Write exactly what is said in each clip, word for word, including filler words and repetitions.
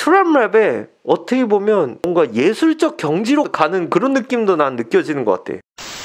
트랩랩에 어떻게 보면 뭔가 예술적 경지로 가는 그런 느낌도 난 느껴지는 것 같아.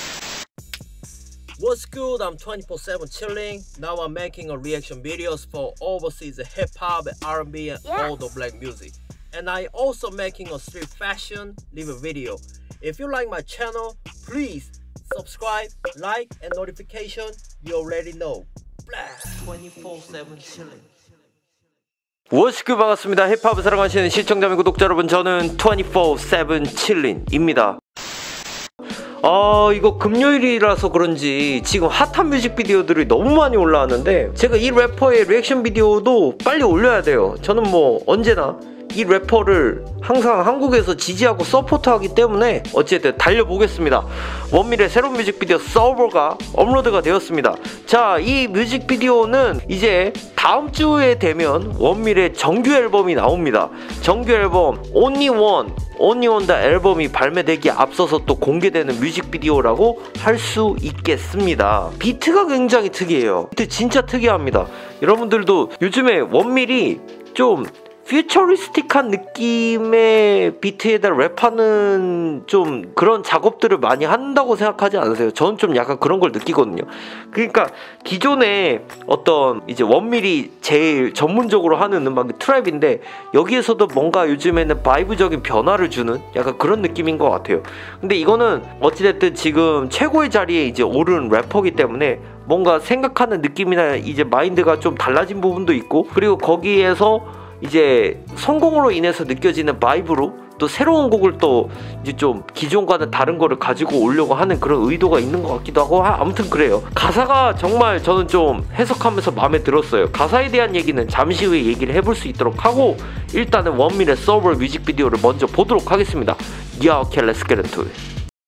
What's good? I'm twenty-four seven chilling. Now I'm making a reaction videos for overseas hip hop, R and B, and Yes. all the black music. And I also making a street fashion live video. If you like my channel, please subscribe, like, and notification. You already know. Blast twenty-four seven chilling. 워스크 반갑습니다. 힙합을 사랑하시는 시청자 및 구독자 여러분, 저는 트웬티포 세븐 칠린입니다. 아, 이거 금요일이라서 그런지 지금 핫한 뮤직비디오들이 너무 많이 올라왔는데, 제가 이 래퍼의 리액션 비디오도 빨리 올려야 돼요. 저는 뭐 언제나 이 래퍼를 항상 한국에서 지지하고 서포트하기 때문에 어쨌든 달려보겠습니다. 원밀의 새로운 뮤직비디오 서버가 업로드가 되었습니다. 자, 이 뮤직비디오는 이제 다음 주에 되면 원밀의 정규 앨범이 나옵니다. 정규 앨범 Only One, Only One the 앨범이 발매되기 앞서서 또 공개되는 뮤직비디오라고 할 수 있겠습니다. 비트가 굉장히 특이해요. 비트 진짜 특이합니다. 여러분들도 요즘에 원밀이 좀 퓨처리스틱한 느낌의 비트에다 랩하는 좀 그런 작업들을 많이 한다고 생각하지 않으세요? 저는 좀 약간 그런 걸 느끼거든요. 그러니까 기존에 어떤 이제 원밀이 제일 전문적으로 하는 음악이 트랩인데, 여기에서도 뭔가 요즘에는 바이브적인 변화를 주는 약간 그런 느낌인 것 같아요. 근데 이거는 어찌됐든 지금 최고의 자리에 이제 오른 래퍼기 때문에 뭔가 생각하는 느낌이나 이제 마인드가 좀 달라진 부분도 있고, 그리고 거기에서 이제 성공으로 인해서 느껴지는 바이브로 또 새로운 곡을 또 이제 좀 기존과는 다른 거를 가지고 오려고 하는 그런 의도가 있는 것 같기도 하고, 아, 아무튼 그래요. 가사가 정말 저는 좀 해석하면서 마음에 들었어요. 가사에 대한 얘기는 잠시 후에 얘기를 해볼 수 있도록 하고, 일단은 원밀의 서버 뮤직비디오를 먼저 보도록 하겠습니다. Yeah, okay, let's get into it.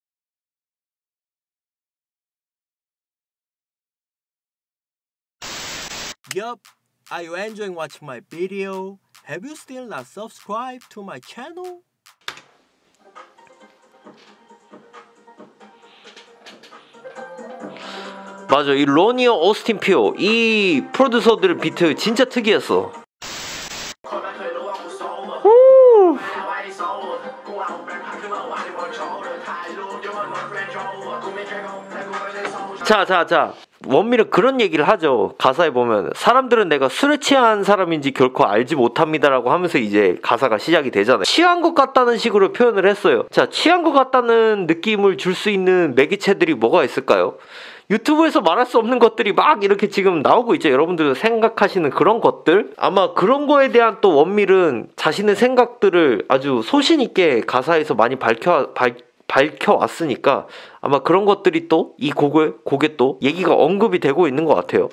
Yup. Are you enjoying watching my video? Have you still not subscribed to my channel? 맞아, 이 로니어 오스틴 피오 이 프로듀서들 비트 진짜 특이했어. 후. 자, 자, 자. 원밀은 그런 얘기를 하죠. 가사에 보면 사람들은 내가 술에 취한 사람인지 결코 알지 못합니다라고 하면서 이제 가사가 시작이 되잖아요. 취한 것 같다는 식으로 표현을 했어요. 자, 취한 것 같다는 느낌을 줄 수 있는 매개체들이 뭐가 있을까요? 유튜브에서 말할 수 없는 것들이 막 이렇게 지금 나오고 있죠. 여러분들 생각하시는 그런 것들, 아마 그런 거에 대한 또 원밀은 자신의 생각들을 아주 소신 있게 가사에서 많이 밝혀 밝 밝혀왔으니까 아마 그런 것들이 또 이 곡에, 곡에 또 얘기가 언급이 되고 있는 것 같아요.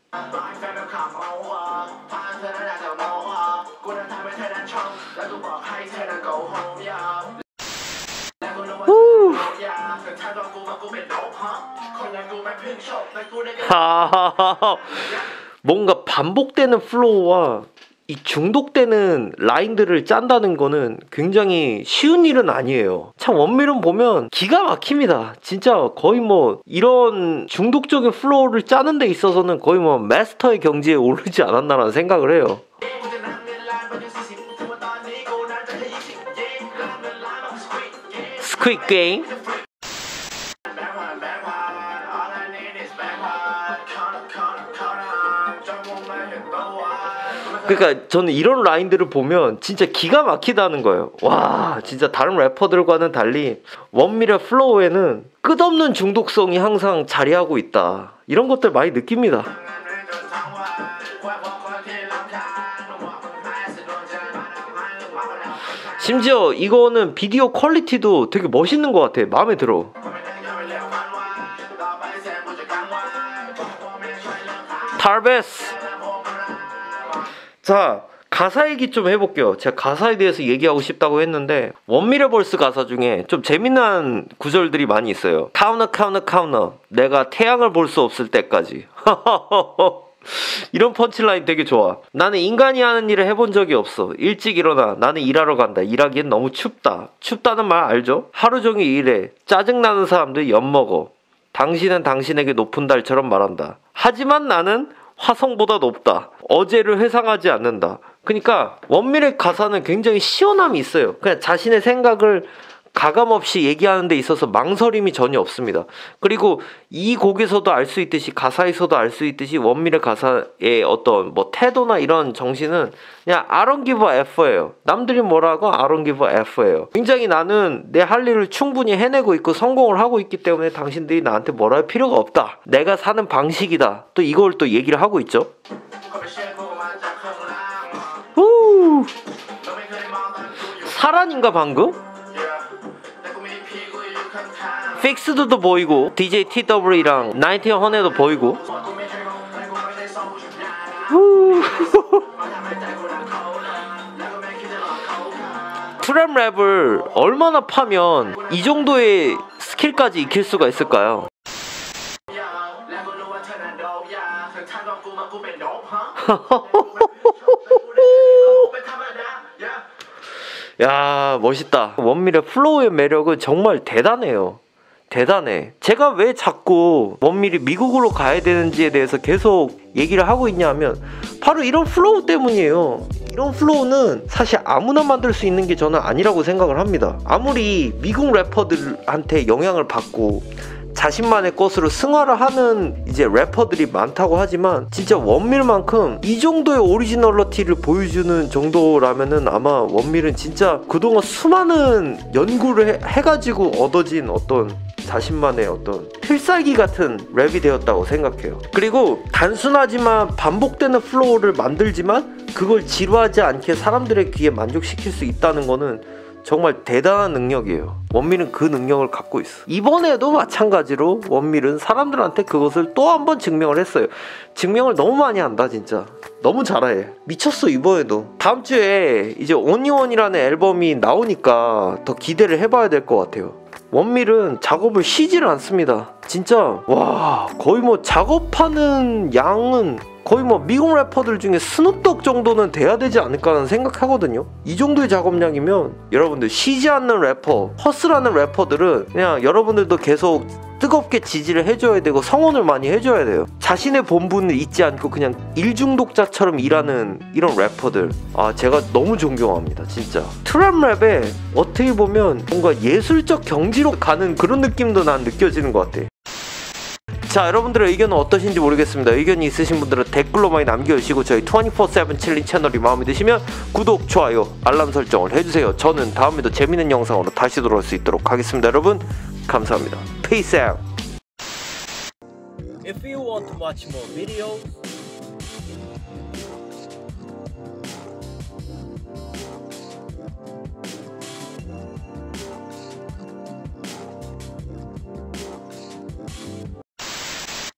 후. 하하하하. 뭔가 반복되는 플로우와 이 중독되는 라인들을 짠다는 거는 굉장히 쉬운 일은 아니에요. 참 원밀은 보면 기가 막힙니다. 진짜 거의 뭐 이런 중독적인 플로우를 짜는 데 있어서는 거의 뭐 마스터의 경지에 오르지 않았나라는 생각을 해요. 스퀴드 게임. 그러니까 저는 이런 라인들을 보면 진짜 기가 막히다는 거예요. 와, 진짜 다른 래퍼들과는 달리 원밀의 플로우에는 끝없는 중독성이 항상 자리하고 있다, 이런 것들 많이 느낍니다. 심지어 이거는 비디오 퀄리티도 되게 멋있는 것 같아. 마음에 들어. 탈베스. 자, 가사 얘기 좀 해볼게요. 제가 가사에 대해서 얘기하고 싶다고 했는데, 원밀의 벌스 가사 중에 좀 재미난 구절들이 많이 있어요. 카우너 카우너 카우너, 내가 태양을 볼 수 없을 때까지. 이런 펀치라인 되게 좋아. 나는 인간이 하는 일을 해본 적이 없어. 일찍 일어나. 나는 일하러 간다. 일하기엔 너무 춥다. 춥다는 말 알죠? 하루 종일 일해. 짜증나는 사람들 엿먹어. 당신은 당신에게 높은 달처럼 말한다. 하지만 나는 화성보다 높다. 어제를 회상하지 않는다. 그러니까 원밀의 가사는 굉장히 시원함이 있어요. 그냥 자신의 생각을 가감없이 얘기하는 데 있어서 망설임이 전혀 없습니다. 그리고 이 곡에서도 알 수 있듯이, 가사에서도 알 수 있듯이 원밀의 가사의 어떤 뭐 태도나 이런 정신은 그냥 I don't give a F예요. 남들이 뭐라고 I don't give a F예요. 굉장히 나는 내 할 일을 충분히 해내고 있고 성공을 하고 있기 때문에 당신들이 나한테 뭐라 할 필요가 없다. 내가 사는 방식이다. 또 이걸 또 얘기를 하고 있죠. 후. 사란인가 방금? 픽스드도 보이고 디제이 티더블유랑 나인틴 헌에도 보이고. 후. 트랩 랩을 얼마나 파면 이 정도의 스킬까지 익힐 수가 있을까요? 야, 멋있다. 원밀의 플로우의 매력은 정말 대단해요. 대단해. 제가 왜 자꾸 원밀이 미국으로 가야 되는지에 대해서 계속 얘기를 하고 있냐면 바로 이런 플로우 때문이에요. 이런 플로우는 사실 아무나 만들 수 있는 게 저는 아니라고 생각을 합니다. 아무리 미국 래퍼들한테 영향을 받고 자신만의 것으로 승화를 하는 이제 래퍼들이 많다고 하지만 진짜 원밀만큼 이 정도의 오리지널리티를 보여주는 정도라면은 아마 원밀은 진짜 그동안 수많은 연구를 해, 해가지고 얻어진 어떤 자신만의 어떤 필살기 같은 랩이 되었다고 생각해요. 그리고 단순하지만 반복되는 플로우를 만들지만 그걸 지루하지 않게 사람들의 귀에 만족시킬 수 있다는 거는 정말 대단한 능력이에요. 원밀은 그 능력을 갖고 있어. 이번에도 마찬가지로 원밀은 사람들한테 그것을 또 한 번 증명을 했어요. 증명을 너무 많이 한다 진짜. 너무 잘해. 미쳤어. 이번에도 다음 주에 이제 온리원이라는 앨범이 나오니까 더 기대를 해봐야 될 것 같아요. 원밀은 작업을 쉬지를 않습니다. 진짜 와, 거의 뭐 작업하는 양은 거의 뭐 미국 래퍼들 중에 스눕독 정도는 돼야 되지 않을까라는 생각하거든요. 이 정도의 작업량이면 여러분들 쉬지 않는 래퍼, 허슬하는 래퍼들은 그냥 여러분들도 계속 뜨겁게 지지를 해줘야 되고 성원을 많이 해줘야 돼요. 자신의 본분을 잊지 않고 그냥 일중독자처럼 일하는 이런 래퍼들, 아 제가 너무 존경합니다. 진짜 트랩 랩에 어떻게 보면 뭔가 예술적 경지로 가는 그런 느낌도 난 느껴지는 것 같아. 자, 여러분들의 의견은 어떠신지 모르겠습니다. 의견이 있으신 분들은 댓글로 많이 남겨주시고 저희 투원티포 세븐 칠린 채널이 마음에 드시면 구독, 좋아요, 알람 설정을 해주세요. 저는 다음에도 재밌는 영상으로 다시 돌아올 수 있도록 하겠습니다. 여러분 감사합니다. Peace out. If you want to watch more videos,